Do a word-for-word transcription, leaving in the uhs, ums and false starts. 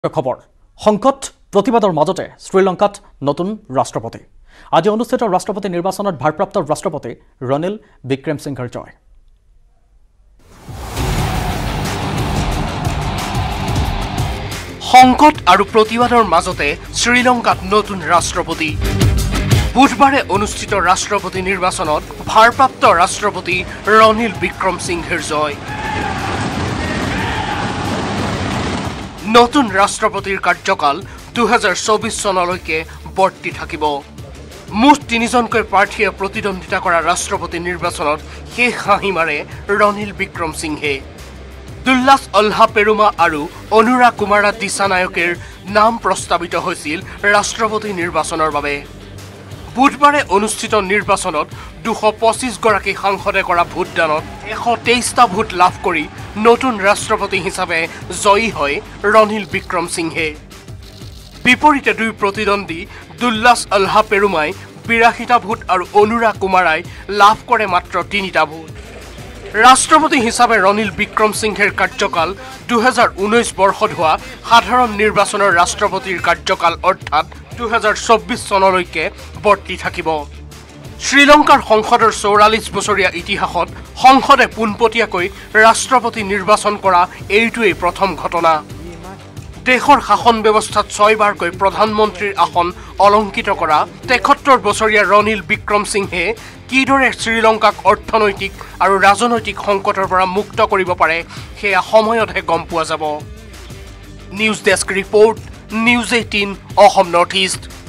খবৰ সংকট প্ৰতিবাদৰ মাজতে শ্ৰীলংকাত নতুন ৰাষ্ট্ৰপতি আজি অনুষ্ঠিত ৰাষ্ট্ৰপতি নিৰ্বাচনত ভাৰপ্ৰাপ্ত ৰাষ্ট্ৰপতি ৰনিল বিক্ৰমসিংঘৰ জয় সংকট আৰু প্ৰতিবাদৰ মাজতে শ্ৰীলংকাত নতুন ৰাষ্ট্ৰপতি বুধবাৰে অনুষ্ঠিত ৰাষ্ট্ৰপতি নিৰ্বাচনত ভাৰপ্ৰাপ্ত ৰাষ্ট্ৰপতি ৰনিল বিক্ৰমসিংঘৰ জয় নতুন ৰাষ্ট্ৰপতিৰ কাৰ্যকাল দুই হাজাৰ চৌবিশ চনলৈকে বৰ্তি থাকিব মুঠ তিনিজনকৈ প্ৰাৰ্থীয়ে প্ৰতিদ্বন্দ্বিতা কৰা ৰাষ্ট্ৰপতি নিৰ্বাচনত শেষ হাঁহি মাৰে ৰনিল বিক্ৰমসিংঘে দুল্লাছ অলহা পেৰুমা আৰু অনুৰা কুমাৰা দিছানায়কেৰ নাম প্ৰস্তাৱিত হৈছিল ৰাষ্ট্ৰপতি নিৰ্বাচনৰ বাবে বুধবাৰে অনুষ্ঠিত নিৰ্বাচনত দুশ পঁচিছ গৰাকী সাংসদে কৰা ভোটদানত এশ তেইছটা ভোট লাভ কৰি নতুন ৰাষ্ট্ৰপতি হিচাপে জয়ী হয় ৰনিল বিক্ৰমসিংঘে বিপৰীতে দুই প্ৰতিদ্বন্দ্বী দুল্লাছ অলহা পেৰুমাই বিৰাশীটা ভোট আৰু অনুৰা কুমাৰাই লাভ কৰে মাত্ৰ তিনিটা ভোট ৰাষ্ট্ৰপতি হিচাপে ৰনিল বিক্ৰমসিংঘেৰ কাৰ্যকাল দুই হাজাৰ ঊনৈছ বৰ্ষত হোৱা সাধাৰণ নিৰ্বাচনৰ ৰাষ্ট্ৰপতিৰ কাৰ্যকাল অৰ্থাৎ দুই হাজাৰ চৌবিশ চনলৈকে বৰ্তি থাকিব শ্ৰীলংকাৰ সংসদৰ চৌৰাল্লিছ বছৰীয়া ইতিহাসত সংসদে পোনপটীয়াকৈ ৰাষ্ট্ৰপতি নিৰ্বাচন কৰা এইটোৱেই প্ৰথম ঘটনা দেশৰ শাসন ব্যৱস্থাত ছয়বাৰকৈ প্ৰধানমন্ত্ৰীৰ আসন অলংকিত কৰা তেসত্তৰ বছৰীয়া ৰনিল বিক্ৰমসিংঘে কিদৰে শ্ৰীলংকাক অৰ্থনৈতিক আৰু ৰাজনৈতিক সংকটৰ পৰা মুক্ত কৰিব পাৰে সেয়া সময়তহে গম পোৱা যাব news desk report news eighteen Assam North east